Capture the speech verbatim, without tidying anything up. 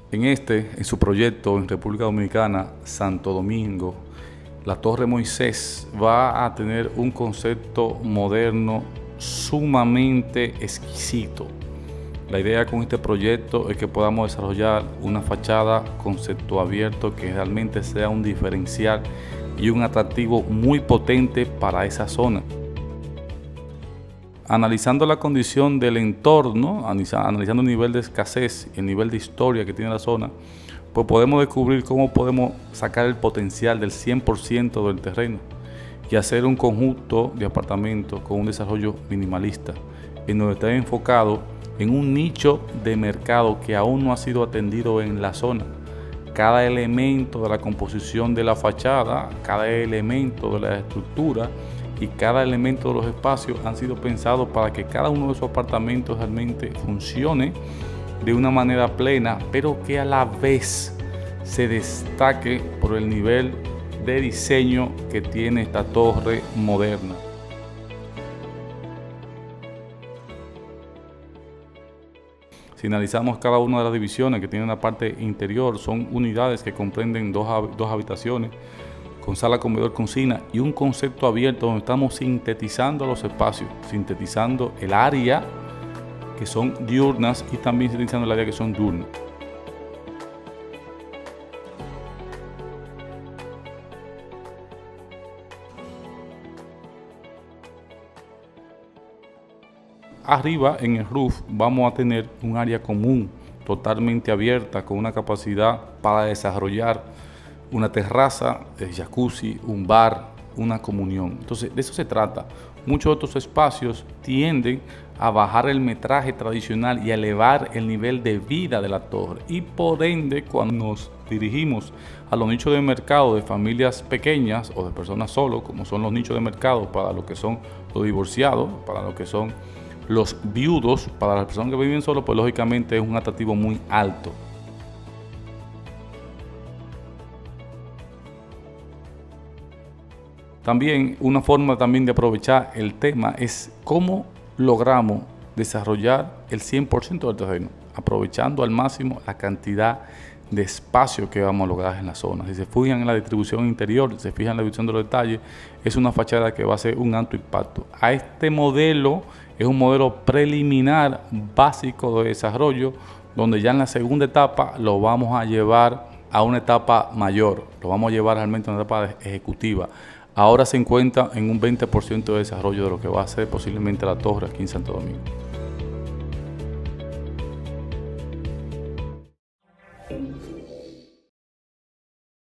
En este, en su proyecto en República Dominicana, Santo Domingo, la Torre Moisés va a tener un concepto moderno sumamente exquisito. La idea con este proyecto es que podamos desarrollar una fachada concepto abierto que realmente sea un diferencial y un atractivo muy potente para esa zona. Analizando la condición del entorno, analizando el nivel de escasez y el nivel de historia que tiene la zona, pues podemos descubrir cómo podemos sacar el potencial del cien por ciento del terreno y hacer un conjunto de apartamentos con un desarrollo minimalista, en donde está enfocado en un nicho de mercado que aún no ha sido atendido en la zona. Cada elemento de la composición de la fachada, cada elemento de la estructura y cada elemento de los espacios han sido pensados para que cada uno de esos apartamentos realmente funcione de una manera plena, pero que a la vez se destaque por el nivel de diseño que tiene esta torre moderna. Si analizamos cada una de las divisiones que tiene una parte interior, son unidades que comprenden dos, dos habitaciones, con sala, comedor, cocina y un concepto abierto donde estamos sintetizando los espacios, sintetizando el área que son diurnas y también sintetizando el área que son diurnas. Arriba en el roof vamos a tener un área común totalmente abierta con una capacidad para desarrollar una terraza, el jacuzzi, un bar, una comunión. Entonces, de eso se trata. Muchos de estos espacios tienden a bajar el metraje tradicional y a elevar el nivel de vida de la torre. Y por ende, cuando nos dirigimos a los nichos de mercado de familias pequeñas o de personas solo, como son los nichos de mercado para lo que son los divorciados, para lo que son los viudos, para las personas que viven solo, pues lógicamente es un atractivo muy alto. También una forma también de aprovechar el tema es cómo logramos desarrollar el cien por ciento del terreno, aprovechando al máximo la cantidad de espacio que vamos a lograr en la zona. Si se fijan en la distribución interior, si se fijan en la distribución de los detalles, es una fachada que va a ser un alto impacto. A este modelo es un modelo preliminar básico de desarrollo, donde ya en la segunda etapa lo vamos a llevar a una etapa mayor, lo vamos a llevar realmente a una etapa ejecutiva. Ahora se encuentra en un veinte por ciento de desarrollo de lo que va a ser posiblemente la torre aquí en Santo Domingo.